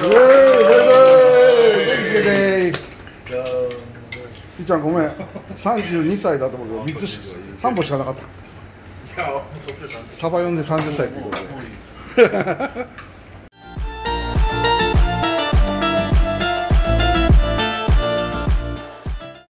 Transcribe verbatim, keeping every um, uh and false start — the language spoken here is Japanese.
いちゃんごめん、さんじゅうにさいだと思うけどみっつしさんぼんしかなかった。サバ読んでさんじゅっさいってことで